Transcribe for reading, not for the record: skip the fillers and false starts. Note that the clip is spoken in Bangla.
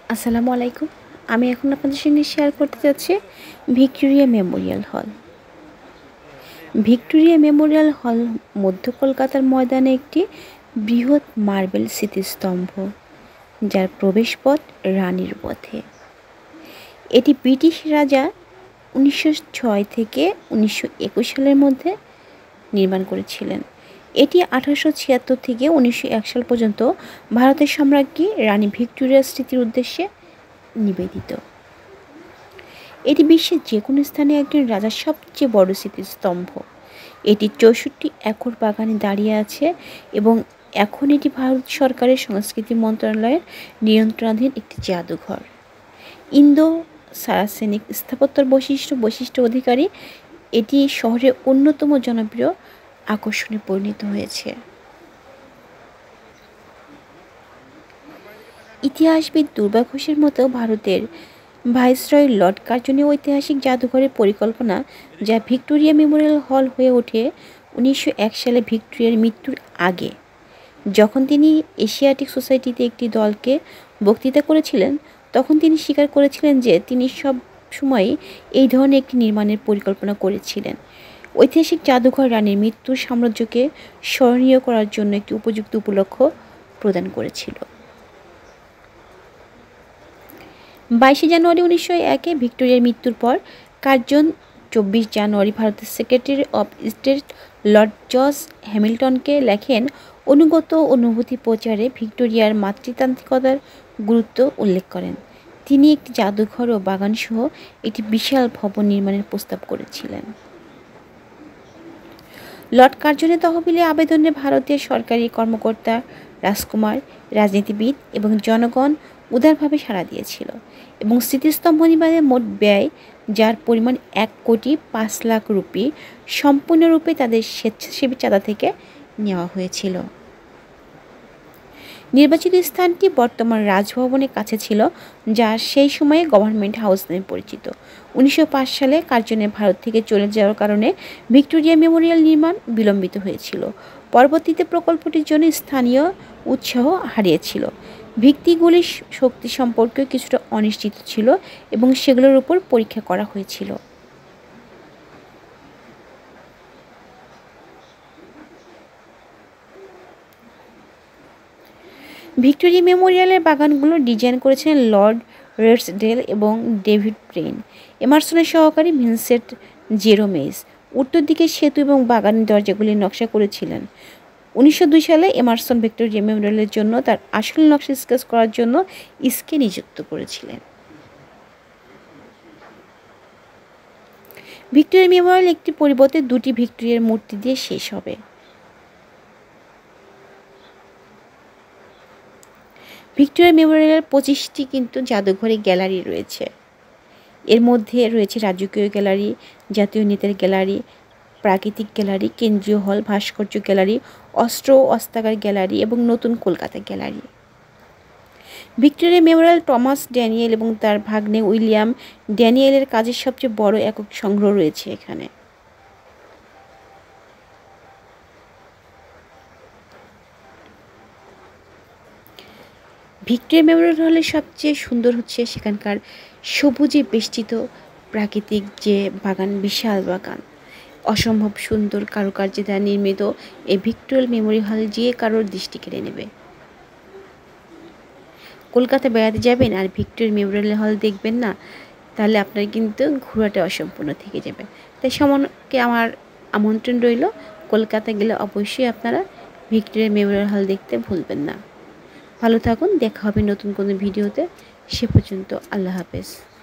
আসসালামু আলাইকুম। আমি এখন আপনাদের সঙ্গে শেয়ার করতে যাচ্ছি Victoria Memorial hall. Victoria Memorial hall মধ্য কলকাতার ময়দানে একটি বৃহৎ মার্বেল স্মৃতিস্তম্ভ, যার প্রবেশপথ রানীর পথে। এটি ব্রিটিশ রাজা 1906 থেকে 1921 সালের মধ্যে নির্মাণ করেছিলেন। এটি 1876 থেকে 1901 সাল পর্যন্ত ভারতের সম্রাজ্ঞী রানী ভিক্টোরিয়ার স্মৃতির উদ্দেশ্যে নিবেদিত। এটি বিশ্বের যে কোনো স্থানে একজন রাজার সবচেয়ে বড় স্মৃতিস্তম্ভ। এটি 64 একর বাগানে দাঁড়িয়ে আছে এবং এখন এটি ভারত সরকারের সংস্কৃতি মন্ত্রণালয়ের নিয়ন্ত্রণাধীন একটি জাদুঘর। ইন্দো সারাসেনিক স্থাপত্যের বৈশিষ্ট্য অধিকারী এটি শহরের অন্যতম জনপ্রিয় আকর্ষণে পরিণত হয়েছে। ইতিহাসবিদ দুর্বা ঘোষের মতো ভারতের ভাইসরয় লর্ড কার্জনের ঐতিহাসিক জাদুঘরের পরিকল্পনা, যা ভিক্টোরিয়া মেমোরিয়াল হল হয়ে ওঠে 1901 সালে ভিক্টোরিয়ার মৃত্যুর আগে। যখন তিনি এশিয়াটিক সোসাইটিতে একটি দলকে বক্তৃতা করেছিলেন, তখন তিনি স্বীকার করেছিলেন যে তিনি সব সময়ই এই ধরনের একটি নির্মাণের পরিকল্পনা করেছিলেন। ঐতিহাসিক জাদুঘর রানীর মৃত্যুর সাম্রাজ্যকে স্মরণীয় করার জন্য একটি উপযুক্ত উপলক্ষ প্রদান করেছিল। 22 জানুয়ারি 1901-এ ভিক্টোরিয়ার মৃত্যুর পর কার্জন 24 জানুয়ারি ভারতের secretary of state lord George হ্যামিল্টনকে লেখেন অনুগত অনুভূতি প্রচারে ভিক্টোরিয়ার মাতৃতান্ত্রিকতার গুরুত্ব উল্লেখ করেন। তিনি একটি জাদুঘর ও বাগানসহ একটি বিশাল ভবন নির্মাণের প্রস্তাব করেছিলেন। লর্ড কার্জনের তহবিলে আবেদনে ভারতের সরকারি কর্মকর্তা, রাজকুমার, রাজনীতিবিদ এবং জনগণ উদারভাবে সাড়া দিয়েছিল এবং স্মৃতিস্তম্ভ নির্মাণের মোট ব্যয়, যার পরিমাণ 1,05,00,000 রুপি, সম্পূর্ণরূপে তাদের স্বেচ্ছাসেবী চাঁদা থেকে নেওয়া হয়েছিল। নির্বাচিত স্থানটি বর্তমান রাজভবনের কাছে ছিল, যা সেই সময়ে গভর্নমেন্ট হাউস নামে পরিচিত। 1905 সালে কার্জনের ভারত থেকে চলে যাওয়ার কারণে ভিক্টোরিয়া মেমোরিয়াল নির্মাণ বিলম্বিত হয়েছিল। পরবর্তীতে প্রকল্পটির জন্য স্থানীয় উৎসাহ হারিয়েছিল। ভিত্তিগুলির শক্তি সম্পর্কে কিছুটা অনিশ্চিত ছিল এবং সেগুলোর উপর পরীক্ষা করা হয়েছিল। ভিক্টোরিয়া মেমোরিয়ালের বাগানগুলো ডিজাইন করেছেন লর্ড রেডসডেল এবং ডেভিড ব্রেন। এমারসনের সহকারী ভিনসেন্ট জেরোমেস উত্তর দিকের সেতু এবং বাগানের দরজাগুলির নকশা করেছিলেন। 1902 সালে এমারসন ভিক্টোরিয়া মেমোরিয়ালের জন্য তার আসল নকশা স্কেচ করার জন্য ইসকে নিযুক্ত করেছিলেন। ভিক্টোরিয়া মেমোরিয়াল একটি পরিবর্তে দুটি ভিক্টোরিয়ার মূর্তি দিয়ে শেষ হবে। ভিক্টোরিয়া মেমোরিয়ালের 25টি কিন্তু জাদুঘরে গ্যালারি রয়েছে। এর মধ্যে রয়েছে রাজকীয় গ্যালারি, জাতীয় নেতার গ্যালারি, প্রাকৃতিক গ্যালারি, কেন্দ্রীয় হল, ভাস্কর্য গ্যালারি, অস্ত্র ও অস্ত্রাগার গ্যালারি এবং নতুন Kolkata gallery. Victoria Memorial Thomas Daniell এবং তার ভাগ্নে উইলিয়াম ড্যানিয়েলের কাজের সবচেয়ে বড় একক সংগ্রহ রয়েছে এখানে। ভিক্টোরিয়া মেমোরিয়াল হলের সবচেয়ে সুন্দর হচ্ছে সেখানকার সবুজে বেষ্টিত প্রাকৃতিক যে বাগান, বিশাল বাগান, অসম্ভব সুন্দর কারুকার্যে দ্বারা নির্মিত এই ভিক্টোরিয়া মেমোরিয়াল হল যে কারোর দৃষ্টি কেড়ে নেবে। কলকাতা বেড়াতে যাবেন আর ভিক্টোরিয়া মেমোরিয়াল হল দেখবেন না, তাহলে আপনার কিন্তু ঘোরাটা অসম্পূর্ণ থেকে যাবে। তাই সমানকে আমার আমন্ত্রণ রইল, কলকাতা গেলে অবশ্যই আপনারা ভিক্টোরিয়া মেমোরিয়াল হল দেখতে ভুলবেন না। ভালো থাকুন, দেখা হবে নতুন কোনো ভিডিওতে। সে পর্যন্ত আল্লাহ হাফেজ।